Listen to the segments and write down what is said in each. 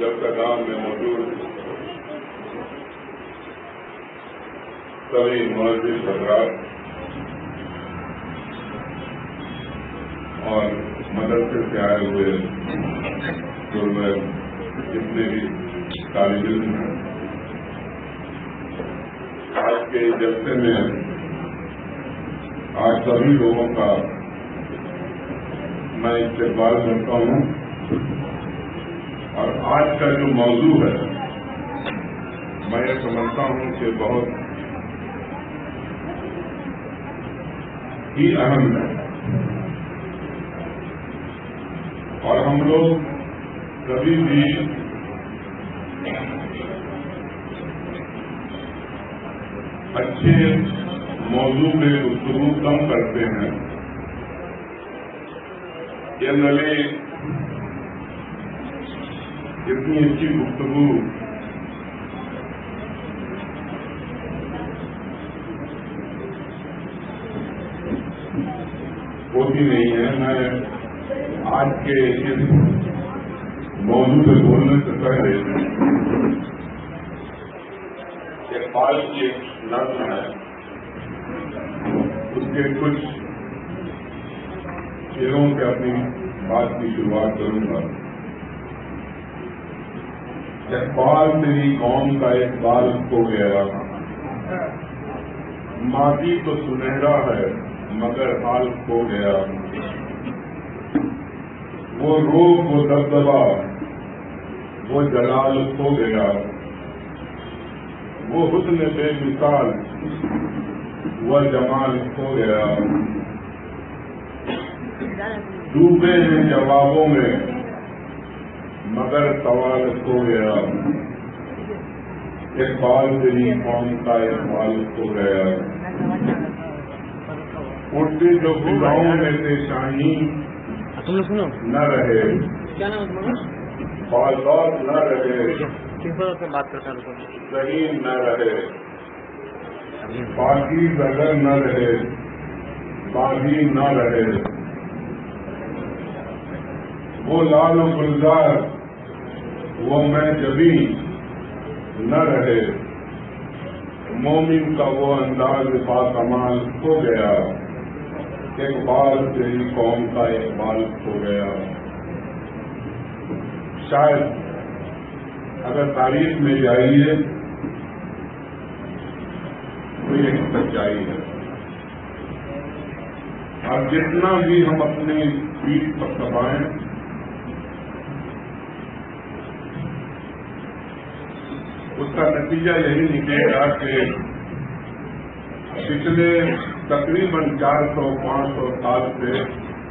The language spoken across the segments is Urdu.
جلسہ میں موجود سبھی معزز حضرات اور مدرسے سے آئے ہوئے طلباء جتنے بھی طالب علم ہیں، آج کے جلسے میں آج سبھی لوگوں کا میں استقبال کرتا ہوں اور آج کا جو موضوع ہے میں یہ سمجھتا ہوں کہ بہت ہی اہم ہے اور ہم لوگ کبھی بھی اچھے موضوع پہ گفتگو کم کرتے ہیں جنرلی اتنی اچھی گفتگو ہوتی نہیں ہے۔ میں آج کے اس موضوع پہ بولنے سے پہلے اقبال کی ایک نظم ہے، اس کے کچھ شعروں سے اپنی بات کی شروعات کروں گا۔ اقبال تیری قوم کا اقبال کھو گیا، ماضی تو سنہرا ہے مگر حال کھو گیا، وہ روح وہ دبدبا وہ جلال کھو گیا، وہ حسن بے مثال وہ جمال کھو گیا، ڈوبے ہیں جوابوں میں مگر سوال کھو گیا، اقبال تیری قوم کا اقبال کھو گیا، اٹھتے جو فضاؤں میں سے شاہین نہ رہے، بازار نہ رہے، زمین نہ رہے، باقی زگر نہ رہے، باغی نہ رہے، وہ لال و گلزار وہ میں جبھی نہ رہے، مومن کا وہ انداز باکمال کھو گیا، اقبال تیری قوم کا اقبال کھو گیا۔ شاید اگر تاریخ میں جائیے تو یہ سچائی ہے، اور جتنا بھی ہم اپنی پیٹھ پر دبائیں اس کا نتیجہ یہی نکلے گا کہ پچھلے تقریباً 400-500 سال سے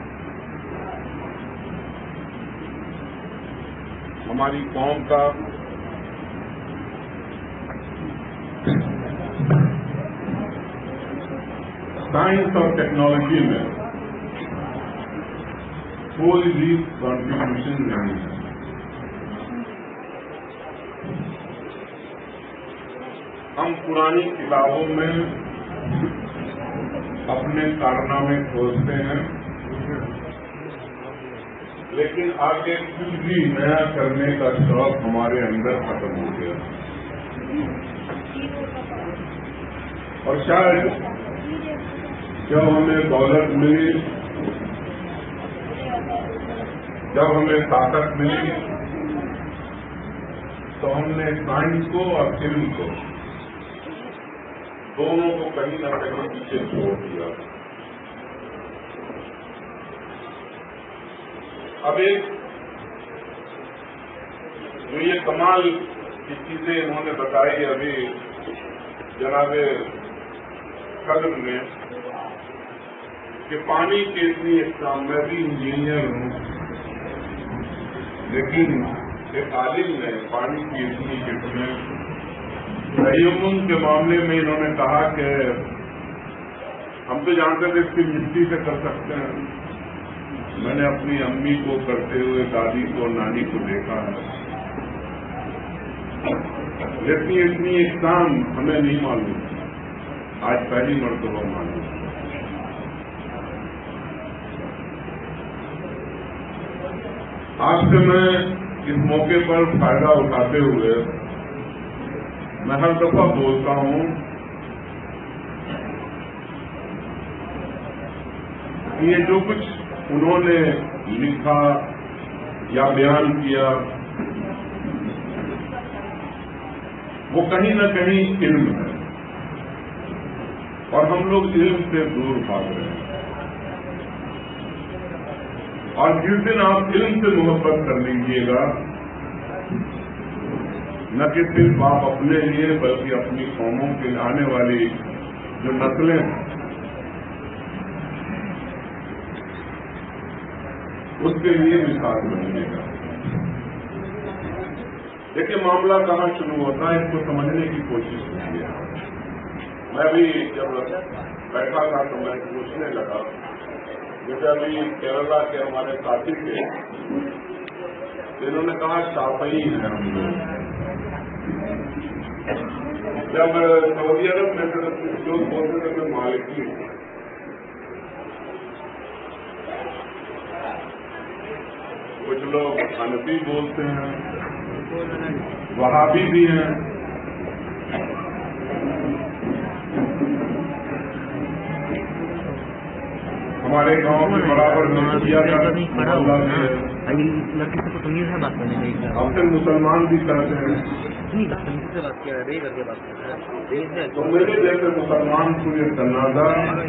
ہماری قوم کا سائنس اور ٹیکنالوجی میں کوئی بھی کنٹریبیوشن نہیں ہے۔ ہم پرانی کتابوں میں اپنے کارنامے کھوجتے ہیں، لیکن آگے کچھ بھی نیا کرنے کا شوق ہمارے اندر ختم ہو گیا، اور شاید جب ہمیں دولت ملی، جب ہمیں طاقت ملی، تو ہم نے سائنس کو اور علم کو دونوں کو کہیں نہ کہیں پیچھے چھوڑ دیا۔ اب ایک جو یہ کمال کی چیزیں انہوں نے بتائی ابھی جناب قدر نے کہ پانی کے اتنی اقسام، میں بھی انجینئر ہوں لیکن ایک عالم نے پانی کی اتنی قسمیں، تیمم کے معاملے میں انہوں نے کہا کہ ہم تو جانتے تھے اس کی مٹی سے کر سکتے ہیں، میں نے اپنی امی کو کرتے ہوئے، دادی کو، نانی کو دیکھا ہے، لیکن اتنی اقسام ہمیں نہیں معلوم، آج پہلی مرتبہ معلوم۔ آج سے میں اس موقع پر فائدہ اٹھاتے ہوئے میں ہر دفعہ بولتا ہوں کہ یہ جو کچھ انہوں نے لکھا یا بیان کیا وہ کہیں نہ کہیں علم ہے، اور ہم لوگ علم سے دور بھاگ رہے ہیں۔ اور جس دن آپ علم سے محبت کر لیجیے گا، نہ کہ صرف آپ اپنے لیے بلکہ اپنی قوموں کے آنے والی جو نسلیں ہیں اس کے لیے مثال بنیے گا۔ دیکھیے معاملہ کہاں شروع ہوتا ہے، اس کو سمجھنے کی کوشش کیجیے۔ میں بھی جب بیٹھا تھا تو میں پوچھنے لگا، جیسے ابھی کیرلا کے ہمارے ساتھی تھے، انہوں نے کہا شافعی ہیں ہم لوگ۔ جب سعودی عرب میں جو بولتے تھے میں مالکی ہوں، کچھ لوگ حنفی بولتے ہیں، وہابی بھی ہیں، ہمارے گاؤں میں برابر میں کیا ہم سے مسلمان بھی کرتے ہیں، تو میرے جیسے مسلمان کو یہ تنازع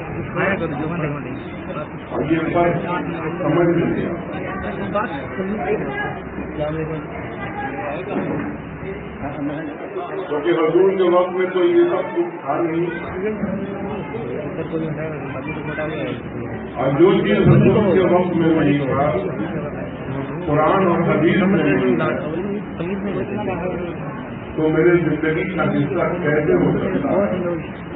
اور یہ فرق سمجھ نہیں گیا، کیونکہ حضور کے وقت میں تو یہ سب کچھ تھا نہیں، اور جو چیز حضور کے وقت میں نہیں تھا قرآن اور حدیث میں نہیں تھا، تو میرے زندگی کا حصہ کیسے ہو سکتا ہے؟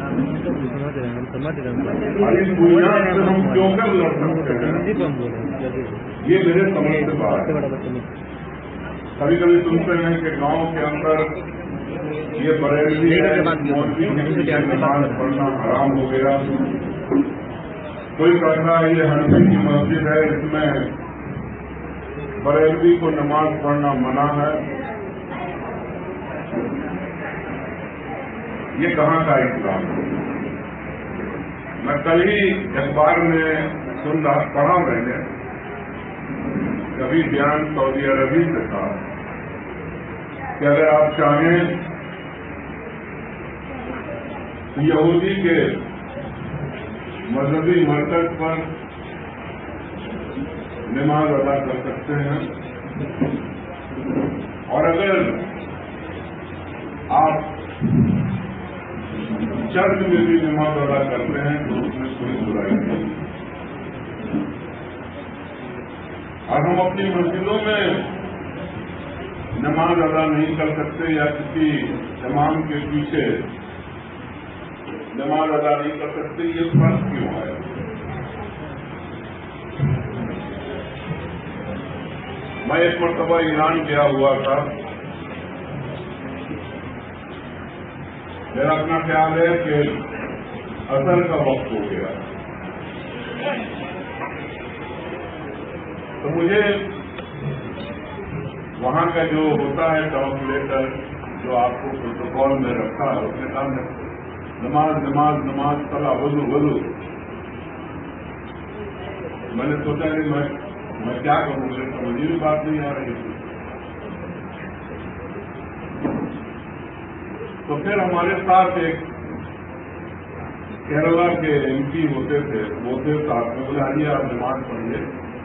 اور اس بنیاد سے ہم کیوں کر لڑ سکتے ہیں؟ یہ میرے سمجھ سے بات ہے۔ کبھی کبھی سنتے ہیں کہ گاؤں کے اندر یہ بریلوی ہے، نماز پڑھنا حرام ہو گیا، کوئی کہتا ہے یہ حنفی کی مسجد ہے، اس میں بریلوی کو نماز پڑھنا منع ہے۔ یہ کہاں کا اسلام ہے؟ میں کل ہی اخبار میں پڑھا میں نے، کبھی بیان سعودی عربی سے تھا کہ اگر آپ چاہیں یہودی کے مذہبی مرکز پر نماز ادا کر سکتے ہیں، اور اگر آپ چرچ میں بھی نماز ادا کرتے ہیں تو اس میں کوئی برائی نہیں۔ اور ہم اپنی مسجدوں میں نماز ادا نہیں کر سکتے یا کسی امام کے پیچھے نماز ادا نہیں کر سکتے، یہ فرق کیوں ہے؟ میں ایک مرتبہ ایران گیا ہوا تھا، میرا اپنا خیال ہے کہ اثر کا وقت ہو گیا، تو مجھے وہاں کا جو ہوتا ہے ٹرانسلیٹر جو آپ کو پروٹوکال میں رکھا ہے، اس نے کہا نماز نماز نماز صلاح وضو وضو۔ میں نے سوچا کہ میں کیا کروں، مجھے سمجھ بھی بات نہیں آ رہی تھی۔ تو پھر ہمارے ساتھ ایک کیرلا کے ایم پی ہوتے تھے، وہ تھے ساتھ میں، بولے آئیے آپ نماز پڑھیے،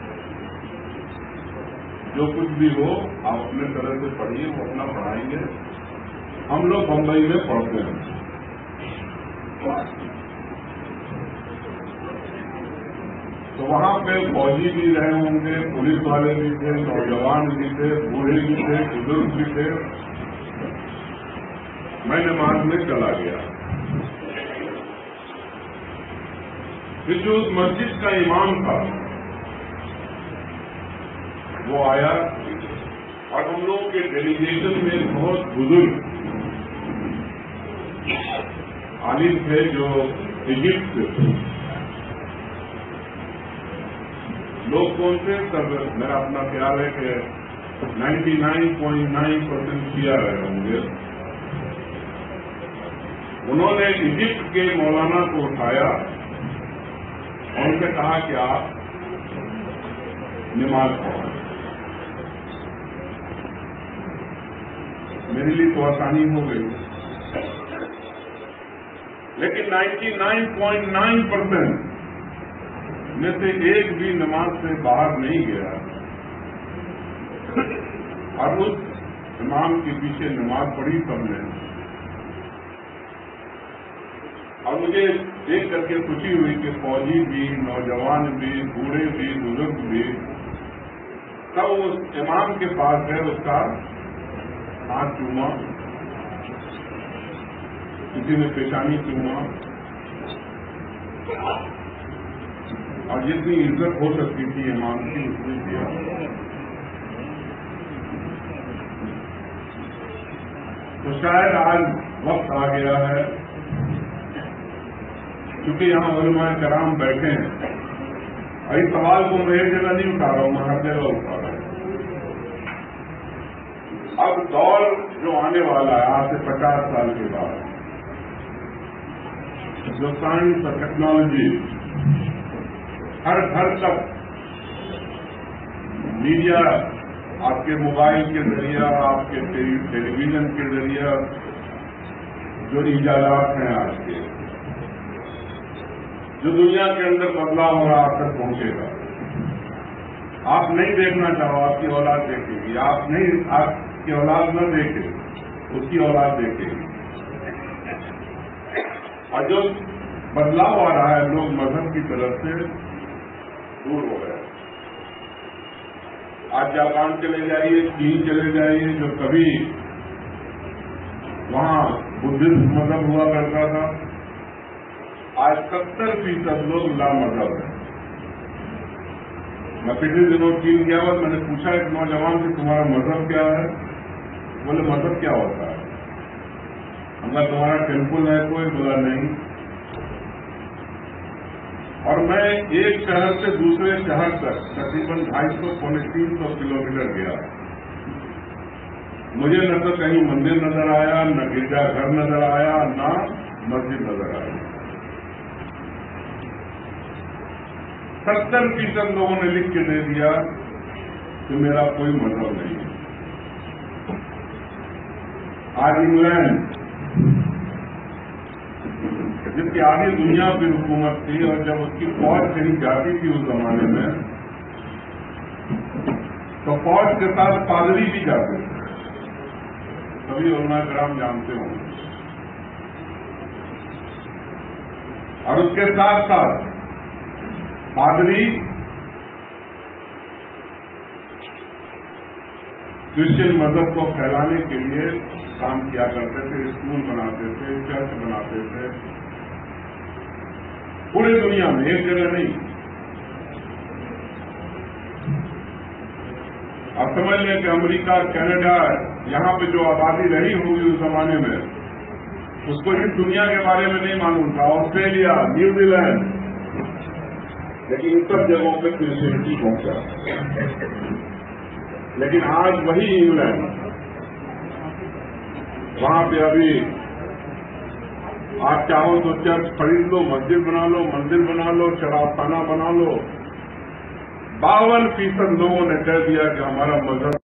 جو کچھ بھی ہو آپ اپنے طرح سے پڑھیے، وہ اپنا پڑھائیں گے، ہم لوگ بمبئی میں پڑھتے ہیں۔ تو وہاں پہ فوجی بھی رہے ہوں گے، پولیس والے بھی تھے، نوجوان بھی تھے، بوڑھے بھی تھے، بزرگ بھی تھے۔ میں نماز میں چلا گیا، پھر جو اس مسجد کا امام تھا وہ آیا، اور ہم لوگ کے ڈیلیگیشن میں بہت بزرگ عالم تھے جو ایجپٹ سے تھے۔ لوگ کون سے؟ میرا اپنا خیال ہے کہ 99.9% शिया रहे होंगे। उन्होंने इजिप्ट के मौलाना को उठाया और उनसे कहा कि आप नमाज पढ़ो। मेरे लिए तो आसानी हो गई, लेकिन 99.9% में से एक भी नमाज से बाहर नहीं गया और उस इमाम के पीछे नमाज पढ़ी सबने। और मुझे देख करके खुशी हुई कि फौजी भी, नौजवान भी, बूढ़े भी, बुजुर्ग भी सब उस इमाम के पास गए, उसका हाथ चूमा, किसी ने पेशानी चूमा, और जितनी इज्जत हो सकती थी इमाम की उसने दिया। तो शायद आज वक्त आ गया है, क्योंकि यहाँ उलमाए कराम बैठे हैं, और इस सवाल को मैं एक जगह नहीं उठा रहा हूँ, मैं हर जगह उठा रहा हूँ। अब दौर जो आने वाला है आज से 50 साल के बाद, जो साइंस और टेक्नोलॉजी हर घर तक मीडिया, आपके मोबाइल के जरिए, आपके टेलीविजन के जरिए जो इजाज़त हैं आज के, जो दुनिया के अंदर बदलाव हो रहा आप तक पहुंचेगा। आप नहीं देखना चाहो, आपकी औलाद देखेगी। आप नहीं, आपकी औलाद न देखे, उसकी औलाद देखेगी। और जो बदलाव आ रहा है, लोग मजहब की तरफ से दूर हो गए। आज जापान चले जाइए, चीन चले जाइए, जो कभी वहां बुद्धिस्ट मजहब हुआ करता था, आज 70% लोग लामजहब हैं। मैं पिछले दिनों चीन गया हुआ, मैंने पूछा एक नौजवान से तुम्हारा मजहब क्या है? बोले मजहब क्या होता है? हमने तुम्हारा टेम्पल है कोई? बोला नहीं। और मैं एक शहर से दूसरे शहर तक तकरीबन 250-300 किलोमीटर गया, मुझे न तो कहीं मंदिर नजर आया, न गिरजाघर नजर आया, न मस्जिद नजर आई। 70% लोगों ने लिख के दे दिया कि मेरा कोई मजहब नहीं है। आज इंग्लैंड, जिसकी आधी दुनिया की हुकूमत थी, और जब उसकी फौज कहीं जाती थी उस जमाने में, तो फौज के साथ पादरी भी जाते थे। सभी उलमाए कराम जानते होंगे। और उसके साथ साथ पादरी क्रिश्चियन मजहब को फैलाने के लिए काम किया करते थे, स्कूल बनाते थे, चर्च बनाते थे, पूरी दुनिया में, एक जगह नहीं। अब समझ लें कि अमेरिका, कनाडा, यहाँ पे जो आबादी रही होगी उस जमाने में, उसको इस दुनिया के बारे में नहीं मालूम था। ऑस्ट्रेलिया, न्यूजीलैंड, लेकिन इन सब जगहों पे क्रिश्चियनिटी पहुंचा। लेकिन आज वही इंग्लैंड, वहां पे अभी आप चाहो तो चर्च खरीद लो, मस्जिद बना लो, मंदिर बना लो, शराबखाना बना लो। 52% लोगों ने कह दिया कि हमारा मजहब